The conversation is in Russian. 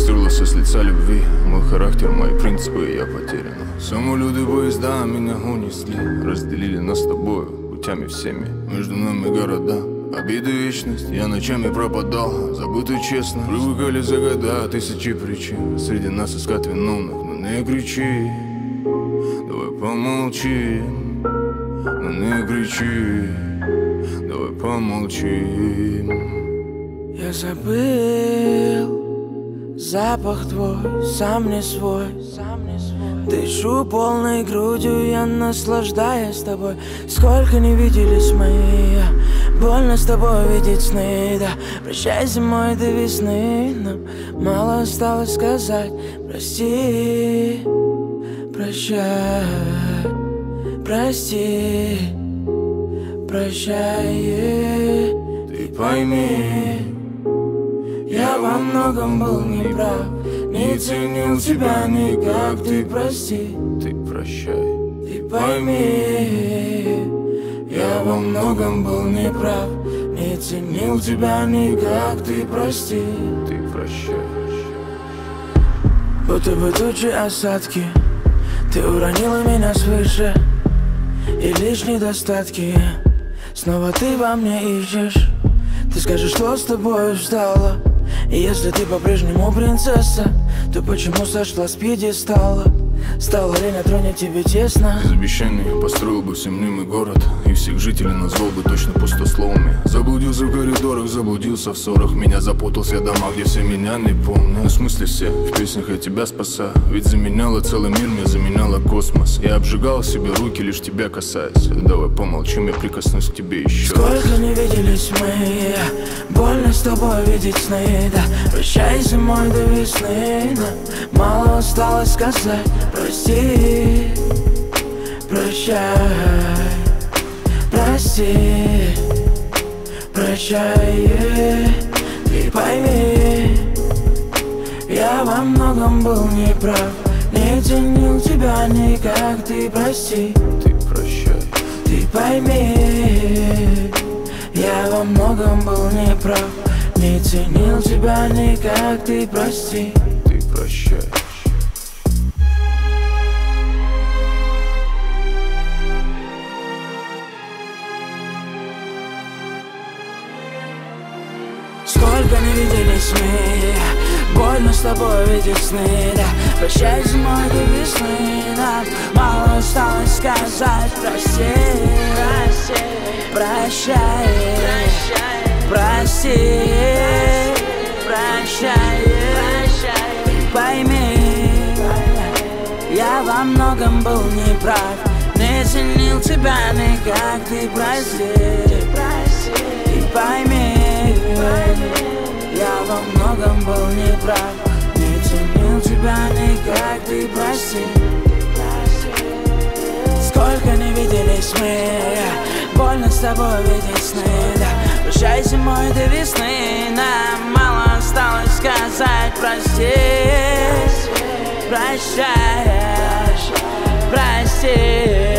стерлся с лица любви. Мой характер, мои принципы, я потерян. Самолеты, поезда меня унесли, разделили нас с тобой путями всеми. Между нами города, обиды, вечность. Я ночами пропадал, забытый честно. Привыкали за года тысячи причин среди нас искать виновных, но не кричи. Давай помолчим, но не кричи. Давай помолчим. Я забыл запах твой, сам не свой. Дышу полной грудью, я наслаждаюсь тобой. Сколько не виделись мы, больно с тобой видеть сны, да. Прощай зимой до весны, нам мало осталось сказать. Прости, прощай, прости, прощай. Ты пойми, я во многом был неправ, не ценил тебя никак. Ты прости, ты прощай. ты пойми, я во многом был неправ, не ценил тебя никак. Ты прости, ты прощай. Будто бы тучи осадки, ты уронила меня свыше, и лишь недостатки снова ты во мне ищешь. Ты скажешь, что с тобой стало, и если ты по-прежнему принцесса, то почему сошла с пьедестала? Стало ли на троне тебе тесно? Из обещаний построил бы всемнимый город, и всех жителей назвал бы точно пустословами. Заблудился в коридорах, заблудился в ссорах. Меня запутался в домах, где все меня не помнят. В смысле все, в песнях я тебя спасаю. Ведь заменяла целый мир, мне заменяла космос. Я обжигал себе руки, лишь тебя касаясь. Давай помолчим, я прикоснусь к тебе еще. Сколько не виделись мы, больно с тобой видеть сны, да. Прощай зимой до весны, нам мало осталось сказать. Прости, прощай, прости, прощай. Ты пойми, я во многом был неправ, не ценил тебя никак. Ты прости, ты прощай. ты пойми, я во многом был неправ, не ценил тебя никак. Ты прости, ты прощай. Сколько не виделись мы, больно с тобой видеть сны, да. Прощай зимой до весны, нам мало осталось сказать. Прости, прощай, прости, прощай. Ты пойми, я во многом был неправ, не ценил тебя никак. Ты прости, ты пойми, я во многом был неправ, не ценил тебя никак. Ты прости. Сколько не виделись мы, больно с тобой видеть сны, да. Прощай зимой до весны, нам мало осталось сказать. Прости, прощай, прости.